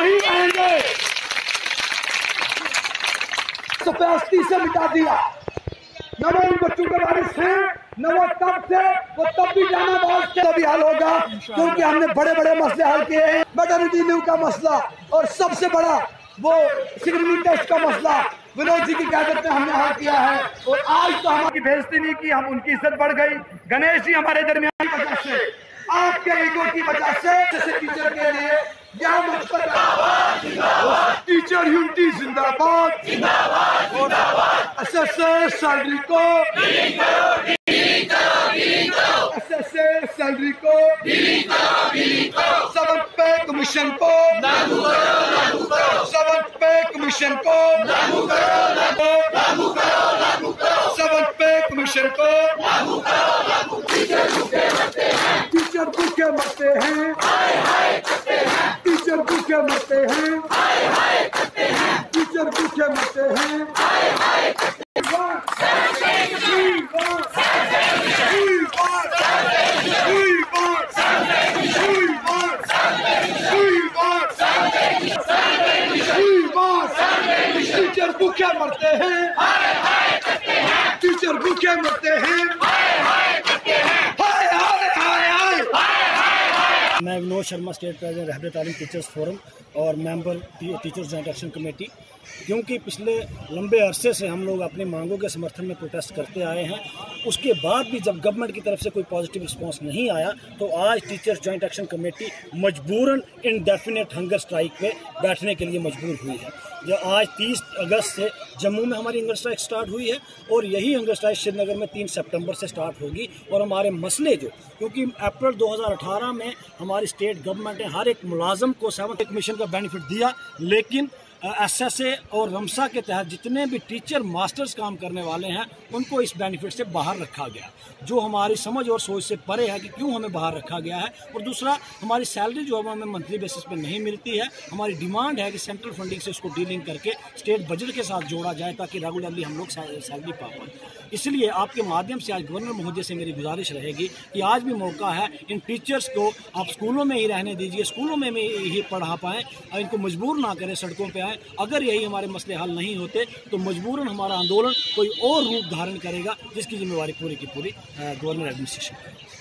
नहीं आएंगे। सफाई से मिटा दिया, न वो इन बच्चों के वारिस हैं, न वो तब थे, वो तब भी जानाबाज थे। तभी हल होगा, क्योंकि हमने बड़े बड़े मसले हल किए हैं। मैटरनिटी लीव का मसला और सबसे बड़ा वो स्क्रीनिंग टेस्ट का मसला विनोद जी की क़यादत में हमने हल किया है। और आज तो हमारी बेइज्जती नहीं की, हम उनकी इज्जत बढ़ गई। गणेश जी हमारे दरमियान की वजह से, आपके ईगो की वजह से टीचर के लिए यहाँ मंच पर टीचर यूनिटी जिंदाबाद, एसएसए सैलरी को, एसएसए सैलरी को, 7th पे कमीशन को, 7th पे कमीशन को, 7th पे कमीशन को। टीचर भूखे मरते हैं, टीचर भूखे मरते हैं, टीचर भूखे मरते हैं। टीचर भूखे मरते हैं, टीचर भूखे मरते हैं। मैं Vinod Sharma, state president Rehbar Taleem teachers forum और member teachers joint action committee. क्योंकि पिछले लंबे अरसे से हम लोग अपनी मांगों के समर्थन में प्रोटेस्ट करते आए हैं, उसके बाद भी जब गवर्नमेंट की तरफ से कोई पॉजिटिव रिस्पांस नहीं आया तो आज टीचर्स जॉइंट एक्शन कमेटी मजबूरन इंडेफिनेट हंगर स्ट्राइक पे बैठने के लिए मजबूर हुई है। जो आज 30 अगस्त से जम्मू में हमारी हंगर स्ट्राइक स्टार्ट हुई है और यही हंगर स्ट्राइक श्रीनगर में 3 सितंबर से स्टार्ट होगी। और हमारे मसले क्योंकि अप्रैल 2018 में हमारी स्टेट गवर्नमेंट ने हर एक मुलाजम को 7th कमीशन का बेनिफिट दिया, लेकिन एसएसए और रमसा के तहत जितने भी टीचर मास्टर्स काम करने वाले हैं उनको इस बेनिफिट से बाहर रखा गया, जो हमारी समझ और सोच से परे है कि क्यों हमें बाहर रखा गया है। और दूसरा, हमारी सैलरी जो हमें मंथली बेसिस पे नहीं मिलती है, हमारी डिमांड है कि सेंट्रल फंडिंग से उसको डीलिंग करके स्टेट बजट के साथ जोड़ा जाए ताकि रेगुलरली हम लोग सैलरी पा पाएँ। इसलिए आपके माध्यम से आज गवर्नर महोदय से मेरी गुजारिश रहेगी कि आज भी मौका है, इन टीचर्स को आप स्कूलों में ही रहने दीजिए, स्कूलों में ही पढ़ा पाएँ और इनको मजबूर ना करें सड़कों पर आए। अगर यही हमारे मसले हल नहीं होते तो मजबूरन हमारा आंदोलन कोई और रूप धारण करेगा, जिसकी जिम्मेवारी पूरी की पूरी गवर्नर एडमिनिस्ट्रेशन है।